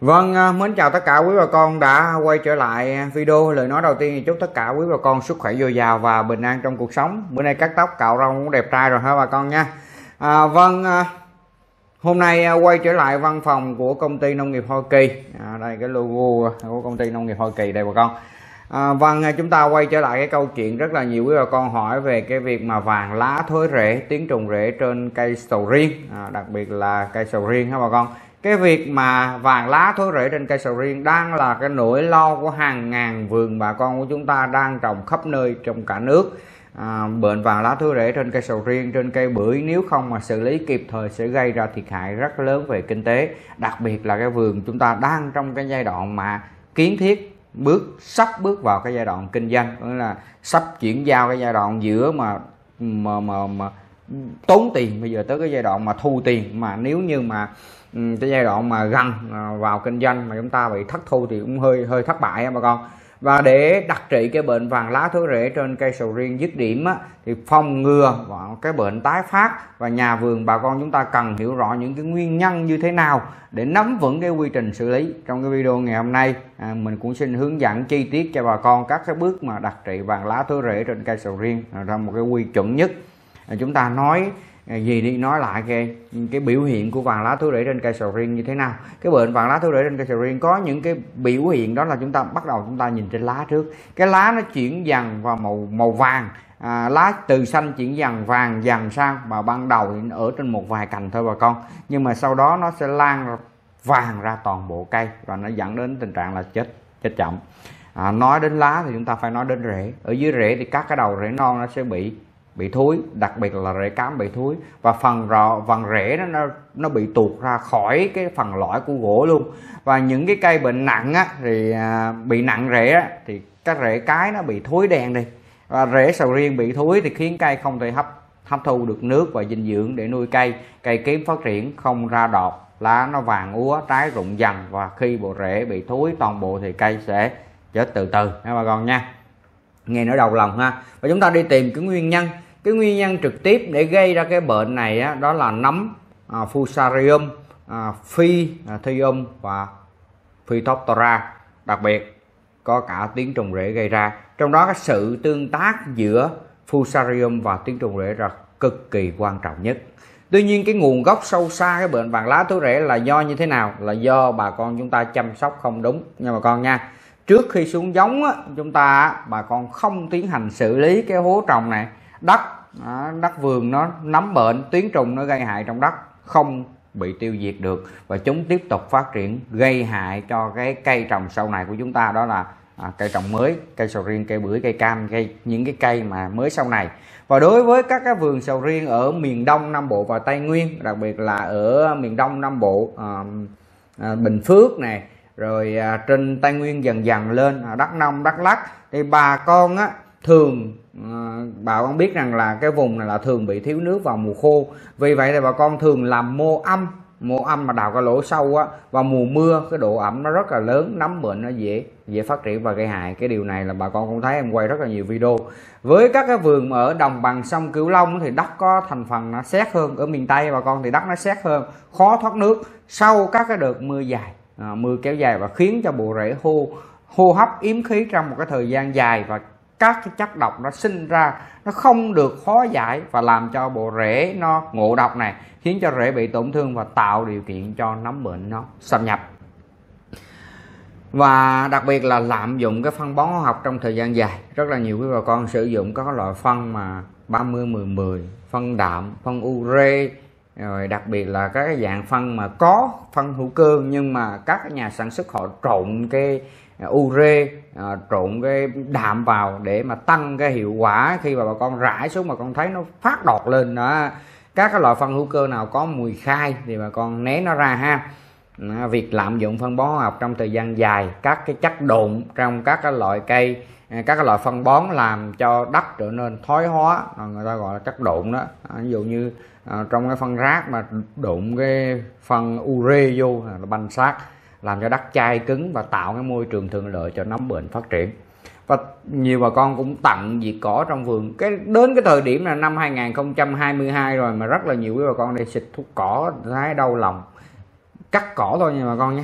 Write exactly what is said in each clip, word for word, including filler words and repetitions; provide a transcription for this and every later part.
Vâng, mến chào tất cả quý bà con đã quay trở lại video. Lời nói đầu tiên thì chúc tất cả quý bà con sức khỏe dồi dào và bình an trong cuộc sống. Bữa nay cắt tóc cạo râu cũng đẹp trai rồi hả bà con nha. à, Vâng, hôm nay quay trở lại văn phòng của công ty nông nghiệp Hoa Kỳ. à, Đây cái logo của công ty nông nghiệp Hoa Kỳ đây bà con. à, Vâng, chúng ta quay trở lại cái câu chuyện rất là nhiều quý bà con hỏi về cái việc mà vàng lá thối rễ, tiến trùng rễ trên cây sầu riêng, à, đặc biệt là cây sầu riêng hả bà con. Cái việc mà vàng lá thối rễ trên cây sầu riêng đang là cái nỗi lo của hàng ngàn vườn bà con của chúng ta đang trồng khắp nơi trong cả nước. à, Bệnh vàng lá thối rễ trên cây sầu riêng, trên cây bưởi nếu không mà xử lý kịp thời sẽ gây ra thiệt hại rất lớn về kinh tế. Đặc biệt là cái vườn chúng ta đang trong cái giai đoạn mà kiến thiết bước sắp bước vào cái giai đoạn kinh doanh, nghĩa là sắp chuyển giao cái giai đoạn giữa mà mà mà, mà tốn tiền, bây giờ tới cái giai đoạn mà thu tiền. Mà nếu như mà cái giai đoạn mà gần vào kinh doanh mà chúng ta bị thất thu thì cũng hơi hơi thất bại á bà con. Và để đặc trị cái bệnh vàng lá thối rễ trên cây sầu riêng dứt điểm á, thì phòng ngừa vào cái bệnh tái phát, và nhà vườn bà con chúng ta cần hiểu rõ những cái nguyên nhân như thế nào để nắm vững cái quy trình xử lý. Trong cái video ngày hôm nay à, mình cũng xin hướng dẫn chi tiết cho bà con các cái bước mà đặc trị vàng lá thối rễ trên cây sầu riêng ra một cái quy chuẩn nhất. à, chúng ta nói gì đi nói lại cái cái biểu hiện của vàng lá thối rễ trên cây sầu riêng như thế nào. Cái bệnh vàng lá thối rễ trên cây sầu riêng có những cái biểu hiện, đó là chúng ta bắt đầu chúng ta nhìn trên lá trước. Cái lá nó chuyển dần vào màu màu vàng, à, lá từ xanh chuyển dần vàng dần sang, mà ban đầu thì ở trên một vài cành thôi bà con, nhưng mà sau đó nó sẽ lan vàng ra toàn bộ cây và nó dẫn đến tình trạng là chết chết chậm. à, nói đến lá thì chúng ta phải nói đến rễ. Ở dưới rễ thì các cái đầu rễ non nó sẽ bị bị thúi, đặc biệt là rễ cám bị thúi, và phần rọ phần rễ nó, nó nó bị tuột ra khỏi cái phần lõi của gỗ luôn. Và những cái cây bệnh nặng á, thì à, bị nặng rễ á, thì các rễ cái nó bị thúi đen đi, và rễ sầu riêng bị thúi thì khiến cây không thể hấp hấp thu được nước và dinh dưỡng để nuôi cây, cây kém phát triển, không ra đọt, lá nó vàng úa, trái rụng dần, và khi bộ rễ bị thúi toàn bộ thì cây sẽ chết từ từ nha bà con nha. Nghe nỗi đầu lòng ha. Và chúng ta đi tìm cái nguyên nhân. Cái nguyên nhân trực tiếp để gây ra cái bệnh này á, đó là nấm à, Fusarium, à, Phythium và Phytophthora, đặc biệt có cả tiến trùng rễ gây ra. Trong đó cái sự tương tác giữa Fusarium và tiến trùng rễ là cực kỳ quan trọng nhất. Tuy nhiên cái nguồn gốc sâu xa cái bệnh vàng lá thối rễ là do như thế nào? Là do bà con chúng ta chăm sóc không đúng nha bà con nha. Trước khi xuống giống á, chúng ta bà con không tiến hành xử lý cái hố trồng này, đất đất vườn nó nấm bệnh, tuyến trùng nó gây hại trong đất không bị tiêu diệt được, và chúng tiếp tục phát triển gây hại cho cái cây trồng sau này của chúng ta, đó là à, cây trồng mới, cây sầu riêng, cây bưởi, cây cam, cây những cái cây mà mới sau này. Và đối với các cái vườn sầu riêng ở miền Đông Nam Bộ và Tây Nguyên, đặc biệt là ở miền Đông Nam Bộ, à, à, Bình Phước này, rồi à, trên Tây Nguyên dần dần lên à, Đắk Nông, Đắk Lắk, thì bà con á thường à, bà con biết rằng là cái vùng này là thường bị thiếu nước vào mùa khô. Vì vậy thì bà con thường làm mô âm, mô âm mà đào cái lỗ sâu á, và mùa mưa cái độ ẩm nó rất là lớn, nấm bệnh nó dễ dễ phát triển và gây hại. Cái điều này là bà con cũng thấy em quay rất là nhiều video. Với các cái vườn ở đồng bằng sông Cửu Long thì đất có thành phần nó sét hơn. Ở miền Tây bà con thì đất nó sét hơn, khó thoát nước sau các cái đợt mưa dài, à, mưa kéo dài, và khiến cho bộ rễ hô hô hấp yếm khí trong một cái thời gian dài, và các cái chất độc nó sinh ra nó không được hóa giải và làm cho bộ rễ nó ngộ độc này, khiến cho rễ bị tổn thương và tạo điều kiện cho nấm bệnh nó xâm nhập. Và đặc biệt là lạm dụng cái phân bón hóa học trong thời gian dài. Rất là nhiều quý bà con sử dụng các loại phân mà ba mươi mười mười, phân đạm, phân ure, rồi đặc biệt là các cái dạng phân mà có phân hữu cơ, nhưng mà các nhà sản xuất họ trộn cái ure, à, trộn cái đạm vào để mà tăng cái hiệu quả. Khi mà bà con rải xuống mà con thấy nó phát đọt lên đó. Các cái loại phân hữu cơ nào có mùi khai thì bà con né nó ra ha. à, Việc lạm dụng phân bón hóa học trong thời gian dài, các cái chất độn trong các cái loại cây, các cái loại phân bón làm cho đất trở nên thoái hóa, người ta gọi là chất độn đó. à, ví dụ như à, trong cái phân rác mà đụng cái phân ure vô là banh xác, làm cho đất chai cứng và tạo cái môi trường thuận lợi cho nấm bệnh phát triển. Và nhiều bà con cũng tận diệt cỏ trong vườn. Cái đến cái thời điểm là năm hai nghìn không trăm hai mươi hai rồi mà rất là nhiều quý bà con đi xịt thuốc cỏ, thấy đau lòng. Cắt cỏ thôi nha bà con nha.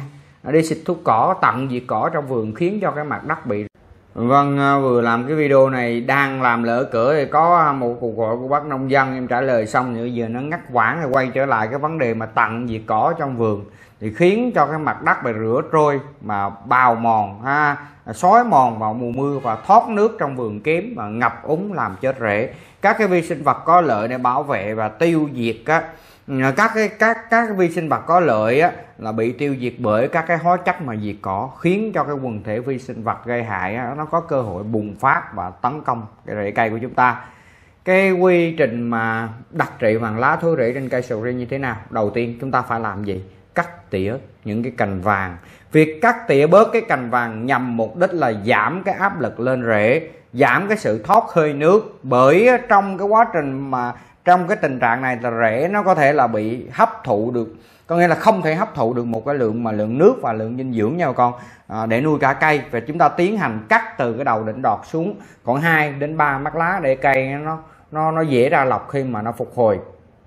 đi xịt thuốc cỏ tận diệt cỏ trong vườn khiến cho cái mặt đất bị. Vâng, vừa làm cái video này đang làm lỡ cửa thì có một cuộc gọi của bác nông dân, em trả lời xong thì giờ nó ngắt quãng rồi quay trở lại cái vấn đề mà tận diệt cỏ trong vườn thì khiến cho cái mặt đất bị rửa trôi mà bào mòn ha, xói mòn vào mùa mưa và thoát nước trong vườn kém và ngập úng làm chết rễ. Các cái vi sinh vật có lợi để bảo vệ và tiêu diệt á, các cái các các vi sinh vật có lợi á, là bị tiêu diệt bởi các cái hóa chất mà diệt cỏ, khiến cho cái quần thể vi sinh vật gây hại á, nó có cơ hội bùng phát và tấn công cái rễ cây của chúng ta. Cái quy trình mà đặc trị vàng lá thối rễ trên cây sầu riêng như thế nào? Đầu tiên chúng ta phải làm gì? Cắt tỉa những cái cành vàng. Việc cắt tỉa bớt cái cành vàng nhằm mục đích là giảm cái áp lực lên rễ, giảm cái sự thoát hơi nước, bởi trong cái quá trình mà trong cái tình trạng này là rễ nó có thể là bị hấp thụ được, có nghĩa là không thể hấp thụ được một cái lượng mà lượng nước và lượng dinh dưỡng nha bà con, à, để nuôi cả cây. Và chúng ta tiến hành cắt từ cái đầu đỉnh đọt xuống khoảng hai đến ba mắt lá để cây nó nó nó dễ ra lọc khi mà nó phục hồi.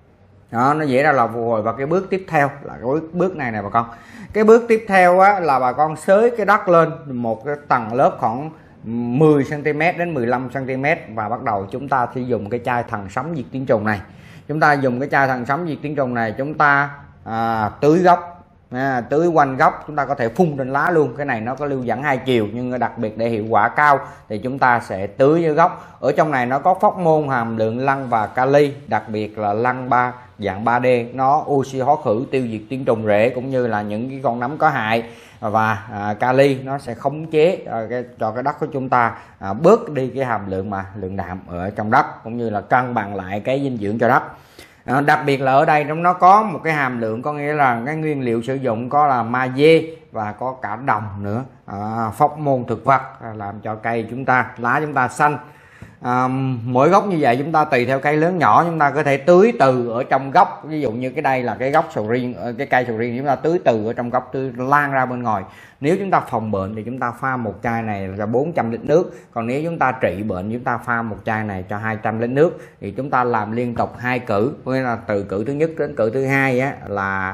Đó, nó dễ ra lọc phục hồi. Và cái bước tiếp theo là cái bước, bước này này bà con. Cái bước tiếp theo á, là bà con xới cái đất lên một cái tầng lớp khoảng mười xăng ti mét đến mười lăm xăng ti mét và bắt đầu chúng ta sử dụng cái chai thần sống diệt tiếng trùng này. Chúng ta dùng cái chai thần sống diệt tiếng trùng này chúng ta à, tưới gốc, à, tưới quanh gốc, chúng ta có thể phun trên lá luôn. Cái này nó có lưu dẫn hai chiều, nhưng đặc biệt để hiệu quả cao thì chúng ta sẽ tưới dưới gốc. Ở trong này nó có phóc môn, hàm lượng lăng và kali, đặc biệt là lăng ba dạng ba D, nó oxy hóa khử tiêu diệt tiếng trùng rễ cũng như là những cái con nấm có hại, và à, kali nó sẽ khống chế à, cái, cho cái đất của chúng ta à, bớt đi cái hàm lượng mà lượng đạm ở trong đất, cũng như là cân bằng lại cái dinh dưỡng cho đất. À, đặc biệt là ở đây nó có một cái hàm lượng, có nghĩa là cái nguyên liệu sử dụng có là magie và có cả đồng nữa, à, phóc môn thực vật làm cho cây chúng ta, lá chúng ta xanh. À, mỗi gốc như vậy chúng ta tùy theo cây lớn nhỏ chúng ta có thể tưới từ ở trong gốc. Ví dụ như cái đây là cái gốc sầu riêng, cái cây sầu riêng chúng ta tưới từ ở trong gốc, tưới lan ra bên ngoài. Nếu chúng ta phòng bệnh thì chúng ta pha một chai này là bốn trăm lít nước, còn nếu chúng ta trị bệnh chúng ta pha một chai này cho hai trăm lít nước. Thì chúng ta làm liên tục hai cử, nghĩa là từ cử thứ nhất đến cử thứ hai á, là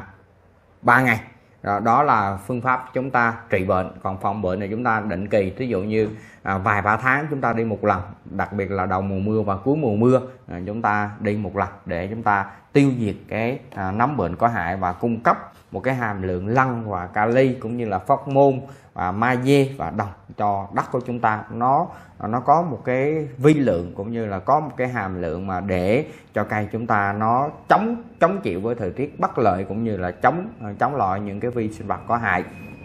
ba ngày. Đó, đó là phương pháp chúng ta trị bệnh. Còn phòng bệnh này chúng ta định kỳ, ví dụ như à, vài ba tháng chúng ta đi một lần, đặc biệt là đầu mùa mưa và cuối mùa mưa à, chúng ta đi một lần để chúng ta tiêu diệt cái à, nấm bệnh có hại và cung cấp một cái hàm lượng lăng và kali cũng như là phóc môn và magie và đồng cho đất của chúng ta. Nó nó có một cái vi lượng cũng như là có một cái hàm lượng mà để cho cây chúng ta nó chống chống chịu với thời tiết bất lợi, cũng như là chống chống loại những cái vi sinh vật có hại.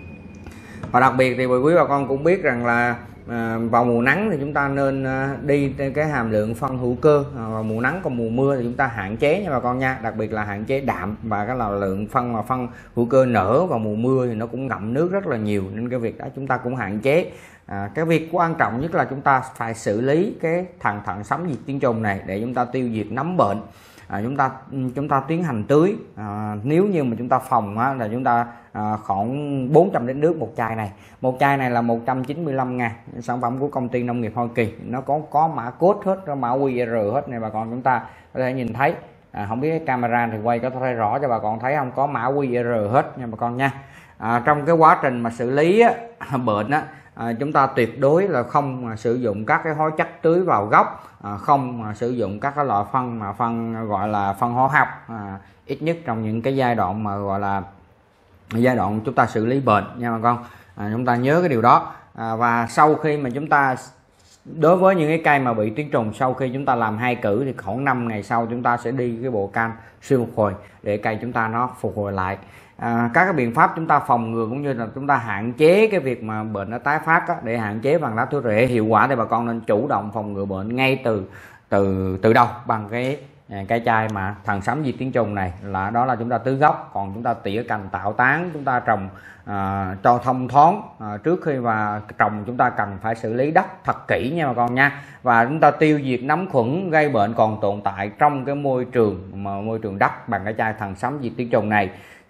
Và đặc biệt thì quý bà con cũng biết rằng là à, vào mùa nắng thì chúng ta nên à, đi cái hàm lượng phân hữu cơ, à, vào mùa nắng, còn mùa mưa thì chúng ta hạn chế nha bà con nha, đặc biệt là hạn chế đạm. Và cái là lượng phân mà phân hữu cơ nở vào mùa mưa thì nó cũng ngậm nước rất là nhiều, nên cái việc đó chúng ta cũng hạn chế. À, cái việc quan trọng nhất là chúng ta phải xử lý cái thằng thận sống diệt tiếng trùng này để chúng ta tiêu diệt nấm bệnh. À, chúng ta chúng ta tiến hành tưới, à, nếu như mà chúng ta phòng á, là chúng ta à, khoảng bốn trăm lít nước một chai này. Một chai này là một trăm chín mươi lăm ngàn, sản phẩm của công ty nông nghiệp Hoa Kỳ, nó có có mã code hết, có mã quy rờ hết này bà con, chúng ta có thể nhìn thấy. À, không biết cái camera thì quay có thấy rõ cho bà con thấy không, có mã quy rờ hết nha bà con nha. À, trong cái quá trình mà xử lý á, bệnh á, À, chúng ta tuyệt đối là không à, sử dụng các cái hóa chất tưới vào gốc, à, không à, sử dụng các cái loại phân mà phân gọi là phân hóa học, à, ít nhất trong những cái giai đoạn mà gọi là giai đoạn chúng ta xử lý bệnh nha bà con. À, chúng ta nhớ cái điều đó. À, và sau khi mà chúng ta đối với những cái cây mà bị tiếng trùng, sau khi chúng ta làm hai cử thì khoảng năm ngày sau chúng ta sẽ đi cái bộ can siêu phục hồi để cây chúng ta nó phục hồi lại. À, các cái biện pháp chúng ta phòng ngừa cũng như là chúng ta hạn chế cái việc mà bệnh nó tái phát á, để hạn chế vàng lá thối rễ hiệu quả thì bà con nên chủ động phòng ngừa bệnh ngay từ từ từ đầu bằng cái cái chai mà thần sống diệt tiếng trùng này, là đó là chúng ta tưới gốc. Còn chúng ta tỉa cành tạo tán, chúng ta trồng à, cho thông thoáng. À, trước khi mà trồng chúng ta cần phải xử lý đất thật kỹ nha bà con nha. Và chúng ta tiêu diệt nấm khuẩn gây bệnh còn tồn tại trong cái môi trường mà môi trường đất bằng cái chai thần sống diệt tiếng trùng này.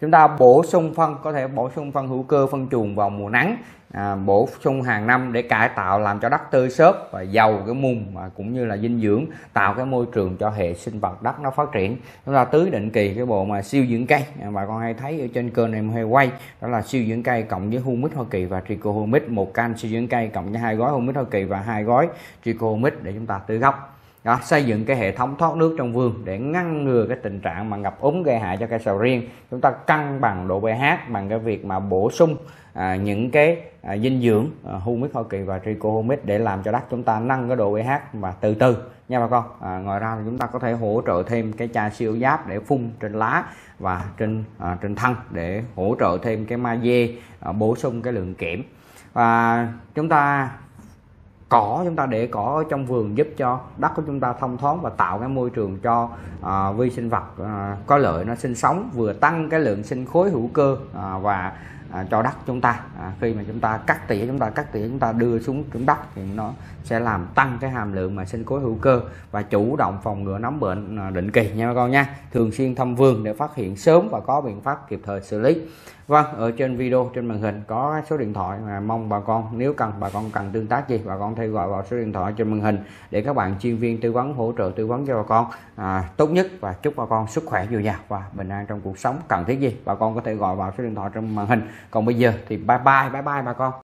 Chúng ta bổ sung phân, có thể bổ sung phân hữu cơ, phân chuồng vào mùa nắng, à, bổ sung hàng năm để cải tạo làm cho đất tơi xốp và giàu cái mùn và cũng như là dinh dưỡng, tạo cái môi trường cho hệ sinh vật đất nó phát triển. Chúng ta tưới định kỳ cái bộ mà siêu dưỡng cây, à, bà con hay thấy ở trên kênh em hay quay, đó là siêu dưỡng cây cộng với humic Hoa Kỳ và trichohumic, một can siêu dưỡng cây cộng với hai gói humic Hoa Kỳ và hai gói trichohumic để chúng ta tưới gốc. Đó, xây dựng cái hệ thống thoát nước trong vườn để ngăn ngừa cái tình trạng mà ngập úng gây hại cho cây sầu riêng. Chúng ta cân bằng độ pH bằng cái việc mà bổ sung à, những cái à, dinh dưỡng à, humic Hoa Kỳ và trichohumic để làm cho đất chúng ta nâng cái độ pH và từ từ nha bà con. À, ngoài ra thì chúng ta có thể hỗ trợ thêm cái chai siêu giáp để phun trên lá và trên à, trên thân để hỗ trợ thêm cái magie, à, bổ sung cái lượng kẽm. Và chúng ta cỏ, chúng ta để cỏ ở trong vườn giúp cho đất của chúng ta thông thoáng và tạo cái môi trường cho à, vi sinh vật à, có lợi nó sinh sống, vừa tăng cái lượng sinh khối hữu cơ à, và à, cho đất chúng ta. À, khi mà chúng ta cắt tỉa chúng ta cắt tỉa chúng ta đưa xuống trũng đất thì nó sẽ làm tăng cái hàm lượng mà sinh khối hữu cơ và chủ động phòng ngừa nấm bệnh à, định kỳ nha bà con nha. Thường xuyên thăm vườn để phát hiện sớm và có biện pháp kịp thời xử lý. Vâng, ở trên video trên màn hình có số điện thoại mà mong bà con nếu cần bà con cần tương tác gì bà con theo gọi vào số điện thoại trên màn hình để các bạn chuyên viên tư vấn hỗ trợ tư vấn cho bà con à, tốt nhất, và chúc bà con sức khỏe dồi dào và bình an trong cuộc sống. Cần thiết gì bà con có thể gọi vào số điện thoại trên màn hình. Còn bây giờ thì bye bye bye bye bà con.